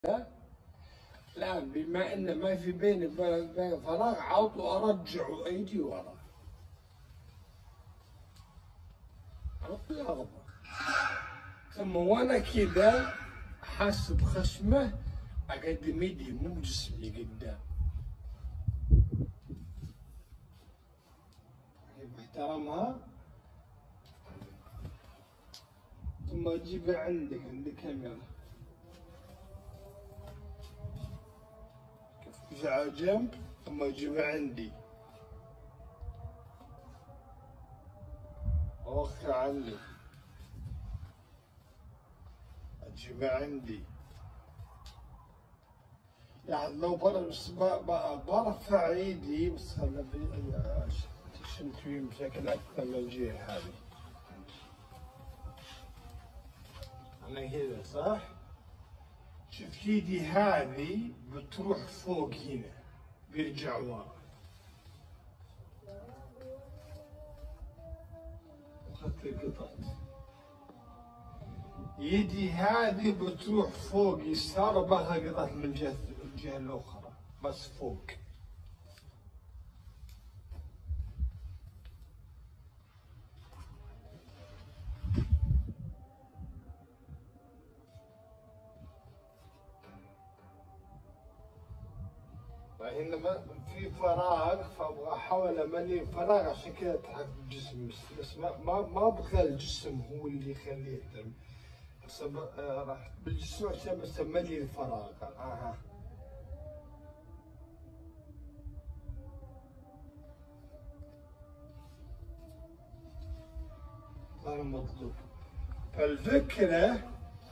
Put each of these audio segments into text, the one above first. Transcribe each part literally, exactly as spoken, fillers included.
الآن بما أن ما في بيني وبين فراغ عاود أرجع أيدي ورا ربي أغضب. ثم وأنا كذا حاسس بخشمه أقدم يدي مو جسمي قدام محترمها، ثم أجيبها عندك عند الكاميرا كيف على جنب، ثم أجيبها عندي أوخر عني أجيبها عندي. يعني لو برا بس برفع ايدي بس خلنا تشنتوي بشكل اكثر من الجهه هذه. انا كذا صح؟ شفت ايدي هذه بتروح فوق هنا بيرجع ورا. اخذت القطط. يدي هذه بتروح فوق يسار وباخذ قطعة من الجهة الجهة الأخرى بس فوق. فإنما في فراغ فأبغى أحاول أملي فراغ عشان كذا تحت الجسم بس ما ما ما أبغى الجسم هو اللي يخليه يهتم. راح بالجسم عشان بس املي الفراغ. اها هذا المطلوب. فالفكرة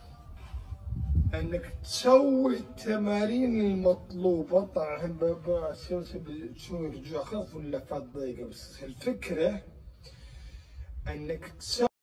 انك تسوي التمارين المطلوبة. طبعا بتسوي رجوع خف ولا فات ضيقة، بس الفكرة انك تسوي